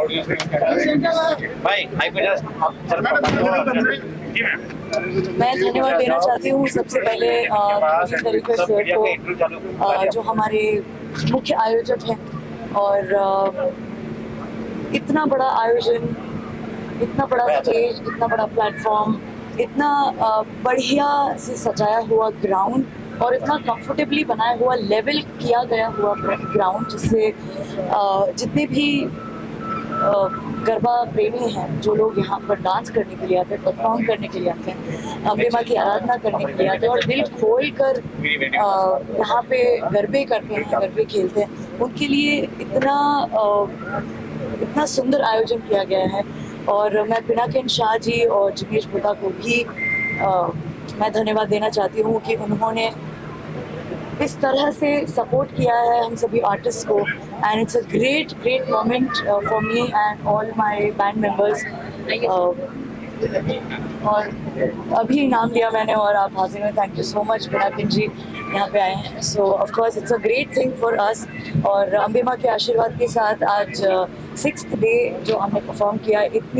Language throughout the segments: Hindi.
मैं धन्यवाद देना चाहती हूँ सबसे पहले तरीके सर को, जो हमारे मुख्य आयोजक हैं, और इतना बड़ा आयोजन, इतना बड़ा स्टेज, इतना बड़ा प्लेटफॉर्म, इतना बढ़िया से सजाया हुआ ग्राउंड और इतना कंफर्टेबली बनाया हुआ, लेवल किया गया हुआ ग्राउंड, जिससे जितने भी गरबा प्रेमी हैं, जो लोग यहाँ पर डांस करने के लिए आते हैं, परफॉर्म करने के लिए आते हैं, अम्बे माँ की आराधना करने के लिए आते हैं और दिल खोल कर यहाँ पे गरबे करते हैं, गरबे खेलते हैं, उनके लिए इतना सुंदर आयोजन किया गया है। और मैं पिनाकिन शाह जी और जिग्नेश बुद्धा को भी मैं धन्यवाद देना चाहती हूँ कि उन्होंने इस तरह से सपोर्ट किया है हम सभी आर्टिस्ट को, and it's a great moment for me and all my band members. और अभी नाम लिया मैंने और आप हाजिर हैं, thank you so much Pinakin ji यहाँ पे आए हैं। So of course it's a great thing for us, और अम्बे माँ के आशीर्वाद के साथ आज 6th डे जो हमने परफॉर्म किया,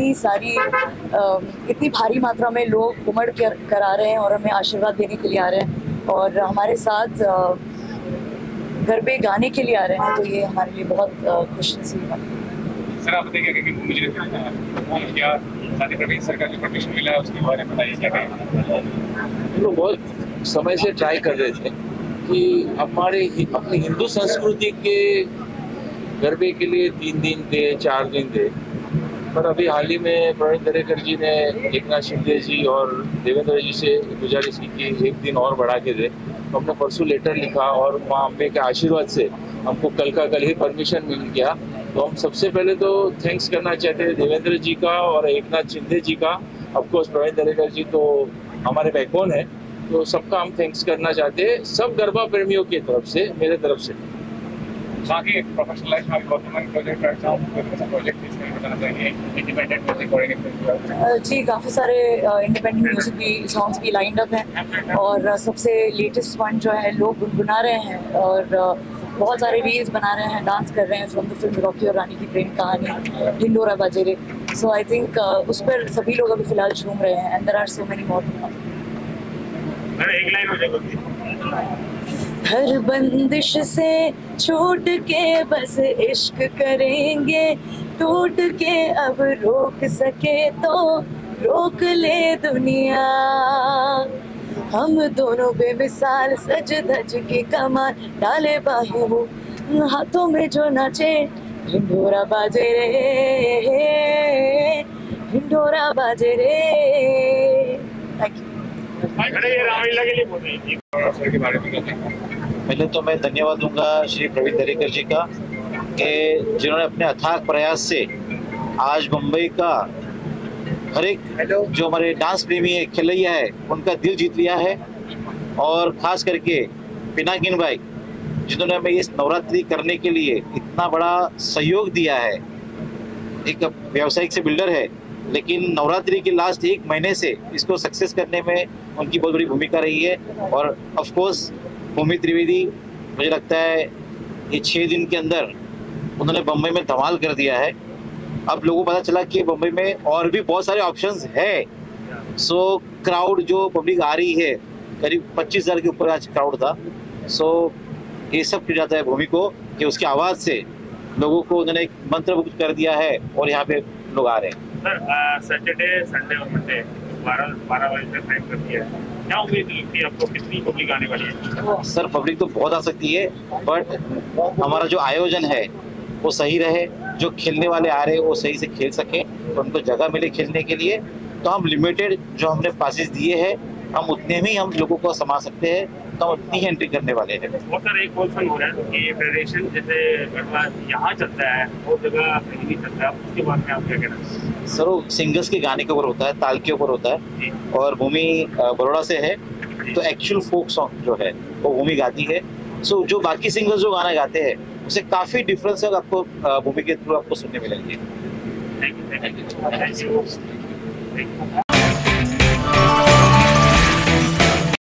इतनी भारी मात्रा में लोग उमड़ कर आ रहे हैं और हमें आशीर्वाद देने के लिए आ रहे हैं और हमारे साथ गरबे गाने के लिए आ रहे हैं, तो ये हमारे लिए बहुत खुशी नसीब है। सर आप बताइए कि मुझे क्या साथ ही प्रवीण सर का जो परमिशन मिला है उसके बारे में बताइए क्या कहें। हम लोग बहुत समय से ट्राई कर रहे थे कि अपनी हिंदू संस्कृति के गरबे के लिए 3 दिन दे, 4 दिन दे, पर अभी हाल ही में प्रवीण दरेकर जी ने एकनाथ शिंदे जी और देवेंद्र जी से गुजारिश की कि 1 दिन और बढ़ा के दे, तो हमने परसों लेटर लिखा और माँ अम्बे के आशीर्वाद से हमको कल का कल ही परमिशन मिल गया। तो हम सबसे पहले तो थैंक्स करना चाहते हैं देवेंद्र जी का और एकनाथ शिंदे जी का। ऑफकोर्स प्रवीण दरेकर जी तो हमारे बैकबोन है, तो सबका हम थैंक्स करना चाहते हैं, सब गरबा प्रेमियों की तरफ से, मेरे तरफ से। बाकी प्रोफेशनल लाइफ में गवर्नमेंट प्रोजेक्ट बताना चाहिए इंडिपेंडेंट म्यूजिक जी, काफ़ी सारे इंडिपेंडेंट म्यूजिक भी सॉन्ग्स भी लाइंड अप हैं और सबसे लेटेस्ट वन जो है लोग गुनगुना रहे हैं और बहुत सारे रील्स बना रहे हैं, डांस कर रहे हैं फ्रॉम द फिल्म रॉकी और रानी की प्रेम कहानी, ढिंडोरा बाजे रे। सो आई थिंक उस पर सभी लोग अभी फिलहाल झूम रहे हैं, and there are so many more. एक लाइन हो जाएगी। हर बंदिश से छूट के बस इश्क करेंगे, टूट के अब रोक सके तो रोक ले दुनिया। हम दोनों बेमिसाल सज धज के कमाल, डाले बाहें वो हाथों में जो नाचे, ढिंडोरा बाजे रे, ढिंडोरा बाजे रे। Thank you. पहले तो मैं धन्यवाद दूंगा श्री प्रवीण दरेकर जी का कि जिन्होंने अपने अथाक प्रयास से आज मुंबई का हर एक जो हमारे डांस प्रेमी है, खिलैया है, उनका दिल जीत लिया है। और खास करके पिनाकिन भाई जिन्होंने हमें इस नवरात्रि करने के लिए इतना बड़ा सहयोग दिया है। एक व्यावसायिक से बिल्डर है, लेकिन नवरात्रि के लास्ट 1 महीने से इसको सक्सेस करने में उनकी बहुत बड़ी भूमिका रही है। और ऑफ कोर्स भूमि त्रिवेदी, मुझे लगता है ये 6 दिन के अंदर उन्होंने बम्बई में धमाल कर दिया है। अब लोगों को पता चला कि बम्बई में और भी बहुत सारे ऑप्शंस है। सो क्राउड जो पब्लिक आ रही है, करीब 25,000 के ऊपर आज क्राउड था। सो ये सब फिर जाता है भूमि को कि उसकी आवाज़ से लोगों को उन्होंने एक मंत्रमुग्ध कर दिया है और यहाँ पे लोग आ रहे हैं। सर सैटरडे, संडे और मंडे 12 बजे तक टाइम कर दिया है, क्या उम्मीद लगती है आपको, कितनी पब्लिक आने वाली है? सर पब्लिक तो बहुत आ सकती है, बट हमारा जो आयोजन है वो सही रहे, जो खेलने वाले आ रहे हैं वो सही से खेल सकें, तो उनको जगह मिले खेलने के लिए। तो हम लिमिटेड जो हमने पासेस दिए हैं, हम उतने में ही हम लोगों को समा सकते हैं, तो हम उतनी ही एंट्री करने वाले हैं। बहुत सारा एक क्वेश्चन हो रहा है कि फेडरेशन जैसे यहाँ चलता है वो जगह कहीं नहीं चलता है, उसके बारे में आप क्या कहना है? सर वो सिंगर्स के गाने के ऊपर होता है, ताल के ऊपर होता है, और भूमि बड़ौदा से है, तो एक्चुअल फोक सॉन्ग जो है वो भूमि गाती है। सो जो बाकी सिंगर्स जो गाना गाते हैं उससे काफ़ी डिफरेंस है, आपको भूमि के थ्रू आपको सुनने मिलेंगे। Thank you.